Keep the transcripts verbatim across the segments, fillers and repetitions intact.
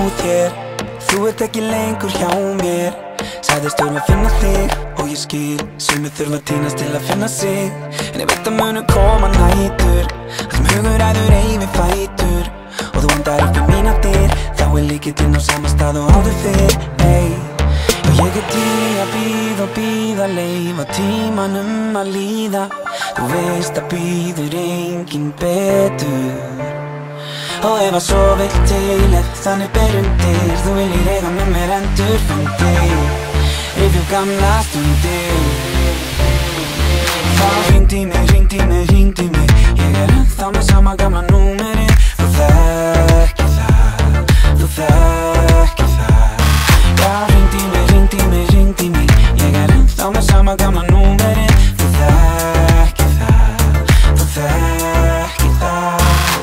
þér. Þú ert ekki lengur hjá mér. Sagðist þurfa að finna þig og ég skil. Sumir þurfa að týnast til að finna sig, en ég veit að munu koma nætur þar sem hugur ræður yfir fætur og þú andar upp í mínar dyr. Þá er lykillinn á sama stað og áður fyrr, ey. Og ég er til í að bíða og bíða, leyfa tímanum að líða. Þú veist að bíður enginn betur. Og ef að svo vill til, ef þannig ber undir, þú viljir eiga með mér endur fundir, rifja upp gamla stundir. Þá hringdu í mig, hringdu í mig, hringdu í mig, ég er ennþá með sama gamla númerið. Þú þekkir það, þú þekkir það. Já, hringdu í mig, hringdu í mig, hringdu í mig, ég er ennþá með sama gamla númerið. Þú þekkir það, þú þekkir það.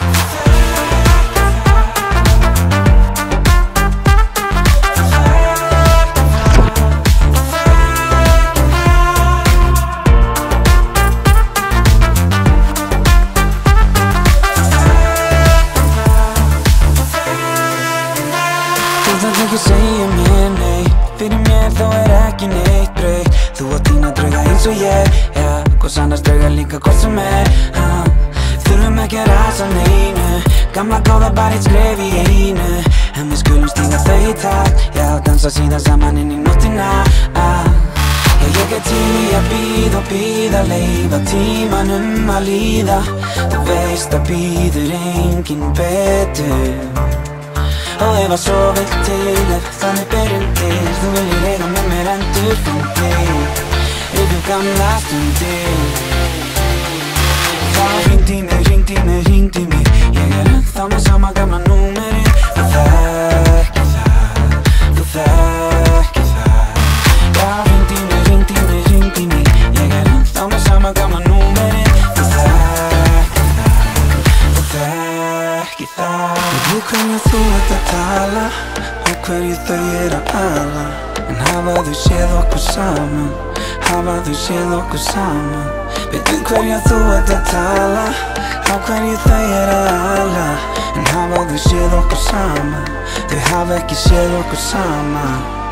Ekki segja mér nei, fyrir mér þá er ekki neitt breytt. Þú átt þína drauga eins og ég, já, hvers annars drauga líka hvort sem er, ha. Þurfum ekki að rasa neinu, gamla góða bara eitt skref í einu, en við skulum stíga þau í takt, já, dansa síðan saman inn í nóttina, ah. Já, ég er til í að bíða og bíða, leyfa tímanum að líða. Þú veist að bíður enginn betur. Og ef að svo vill til, ef þannig ber undir, þú viljir eiga með mér endur fundir, rifja upp gamla stundir. Þá hringdu í mig, hringdu í mig, hringdu í mig, ég er ennþá með sama gamla númerið. Þú þekkir það, þú þekkir það. Já, hringdu í mig, hringdu í mig, hringdu í mig, ég er ennþá með sama gamla númerið. Þú þekkir það, þú þekkir það. Við hverju þú ert að tala og hverju þau er að ala, en hafa þau séð okkur saman, hafa þau séð okkur saman. Við hverju þú ert að tala og hverju þau er að ala, en hafa þau séð okkur saman, þau hafa ekki séð okkur saman.